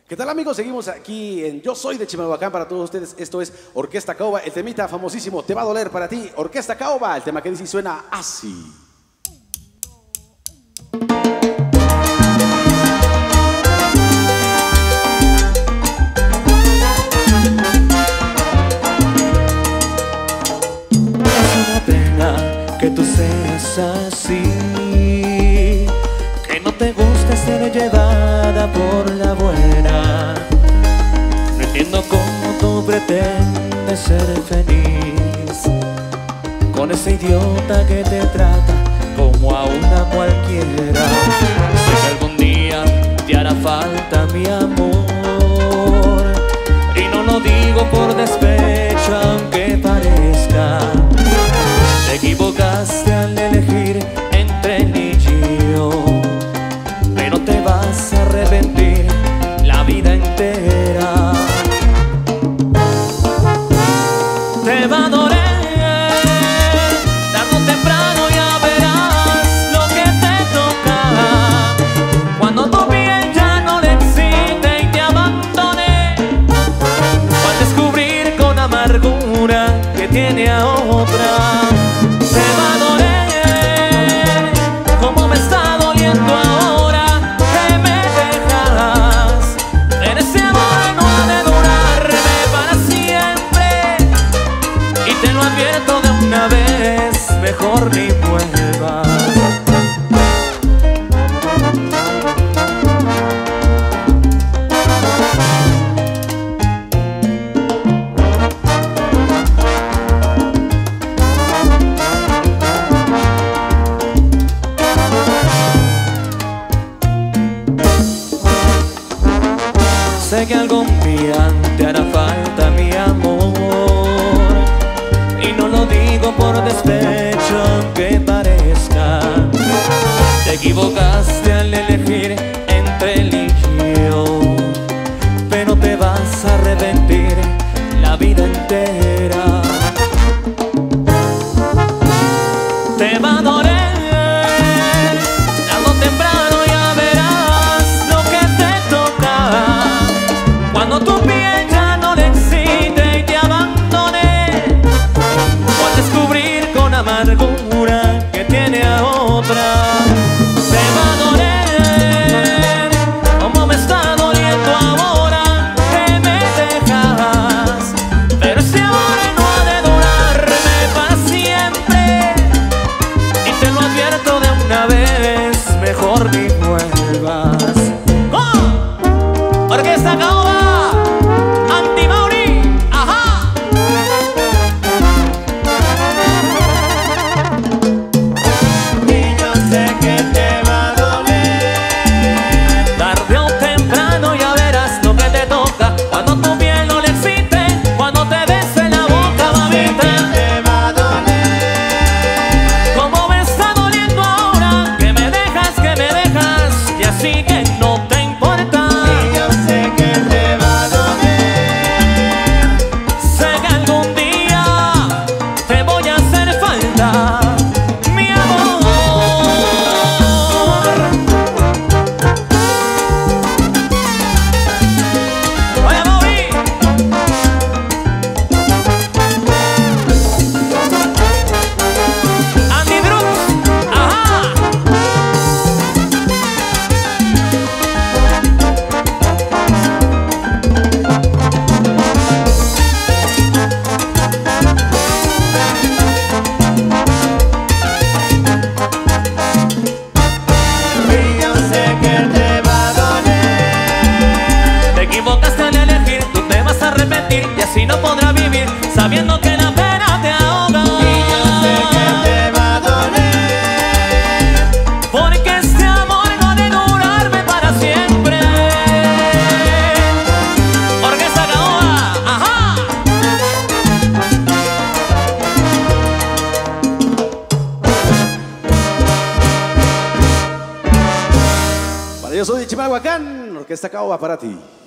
¿Qué tal, amigos? Seguimos aquí en Yo Soy de Chimalhuacán para todos ustedes. Esto es Orquesta Caoba, el temita famosísimo Te va a doler para ti. Orquesta Caoba, el tema que dice y suena así. Es una pena que tú seas así, que no te guste ser llevada por la buena. No entiendo cómo tú pretendes ser feliz con ese idiota que te trata como a una cualquiera. Sé que algún día te hará falta mi amor, y no lo digo por despecho aunque parezca. Te equivocaste al elegir entre él y yo, pero te vas a arrepentir la vida entera. Te va a doler, tarde o temprano ya verás lo que te toca. Cuando tu piel ya no le excite y te abandone, al descubrir con amargura que tiene a otra. Te va a doler como me está doliendo ahora que me dejas. En ese amor no ha de durarme para siempre, y te lo advierto de una vez, mejor ni vuelvas. Sé que algún día te hará falta mi amor, y no lo digo por despecho aunque parezca. Te equivocaste al elegir entre él y yo, pero te vas a arrepentir la vida entera. Te va a doler, tarde o temprano ya verás lo que te toca. Cuando tu piel ya no le excite y te abandone, o al descubrir con amargura que tiene a otra. Te va a doler como me está doliendo ahora que me dejas, pero ese amor no ha de durarme para siempre, y te lo advierto de una vez, mejor ni vuelvas. ¡Oh! Orquesta Caoba, Andy Mauri, ajá. Y yo sé que te va a doler, tarde o temprano ya verás lo que te toca. Cuando tu piel no le excite, cuando te bese la boca, mamita. Te va a doler como me está doliendo ahora que me dejas, y así que no te importa. Y yo sé que te va a doler, sé que algún día te voy a hacer falta, mi amor. Oye, Mauri, Andy Brooks, ajá. Y yo sé que te va a doler, te equivocaste al elegir, tú te vas a arrepentir, y así no podrás vivir sabiendo que la pena te ahoga. Y yo sé que te va a doler, porque este amor no ha de durarme para siempre. Orquesta Caoba, ajá. Para Yo Soy de Chimalhuacán, Orquesta Caoba para ti.